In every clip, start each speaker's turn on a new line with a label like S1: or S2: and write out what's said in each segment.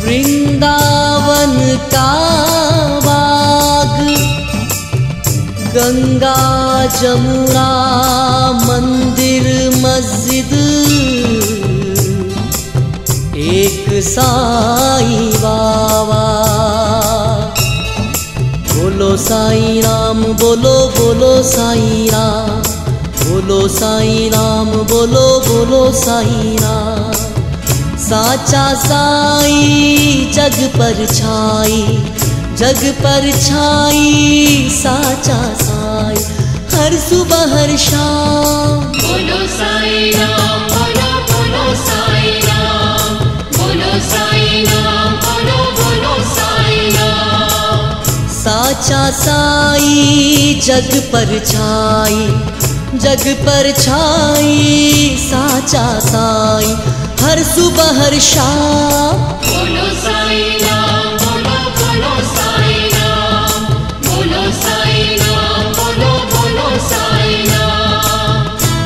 S1: वृंदावन का बाग, गंगा जमुना मंदिर मस्जिद, एक साईं बाबा। बोलो साईं राम, बोलो बोलो साईं राम, बोलो साईं राम, बोलो बोलो साईं राम। साचा साईं जग पर छाई, जग पर छाई, साचा साईं हर सुबह हर शाम।
S2: बोलो साईं राम, बोलो बोलो साईं राम, बोलो साईं राम, बोलो बोलो साईं राम।
S1: साचा साईं जग पर छाई, जग पर छाई, साचा साईं हर सुबह हर शाम।
S2: बोलो साईं राम, बोलो बोलो साईं राम, बोलो साईं राम, बोलो बोलो साईं राम।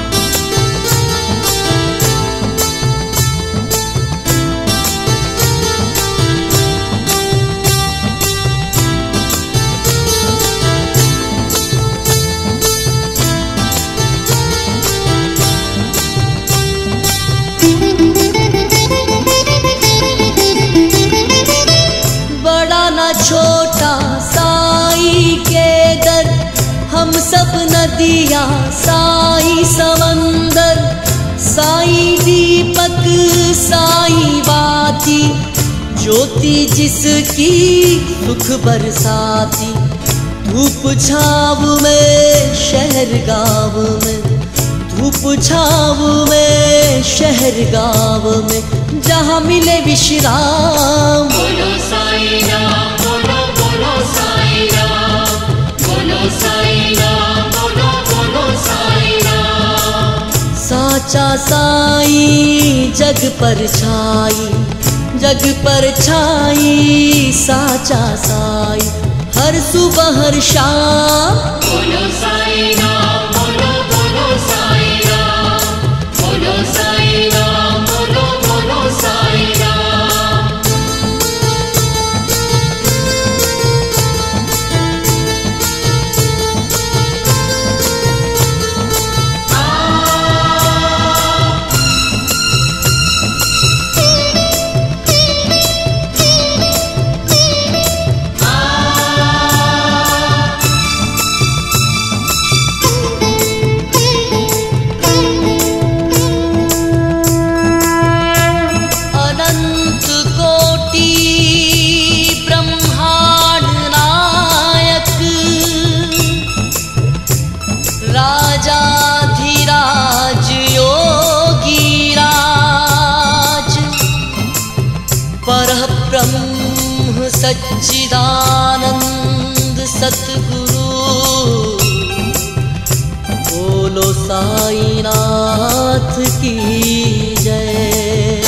S1: छोटा साईं के दर, हम सब नदियाँ साईं समंदर। साईं दीपक साईं बाती, ज्योति जिसकी सुख बरसाती। धूप छाव में शहर गाँव में, धूप छाव में शहर गाँव में, जहाँ मिले विश्राम।
S2: बोलो साईं राम, बोलो बोलो साईं राम, बोलो साईं राम, बोलो बोलो साईं राम।
S1: साचा साईं जग पर छाई, जग पर छाई, साचा साईं हर सुबह हर शाम।
S2: बोलो साईं राम, बोलो बोलो साईं राम, बोलो साईं राम, बोलो बोलो साईं राम।
S1: ब्रह्म सच्चिदानंद सतगुरु, बोलो साईनाथ की जय।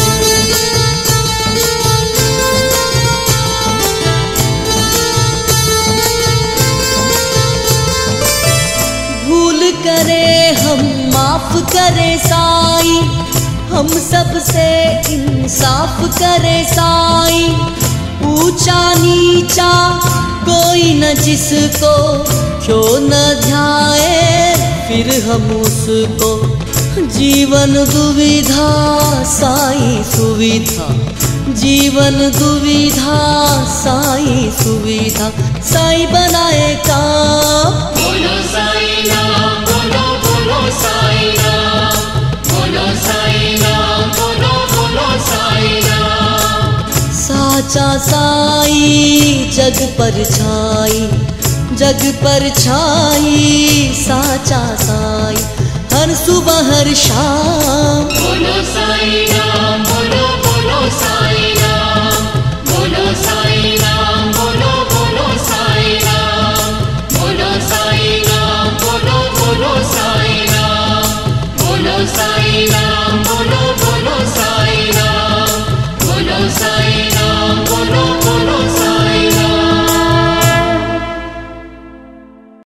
S1: भूल करे हम माफ करे साईं, हम सबसे इंसाफ करे साईं। ऊंचा नीचा कोई न जिसको क्यों न ध्याए फिर हम उसको। जीवन दुविधा साईं सुविधा, जीवन दुविधा साईं सुविधा, साईं बनाए काम।
S2: बोलो साईं राम, बोलो बोलो साईं राम, बोलो साईं राम, बोलो बोलो साईं राम।
S1: साचा साईं जग पर छाई, जग पर छाई, साचा साईं हर सुबह हर शाम।
S2: बोलो साईं राम।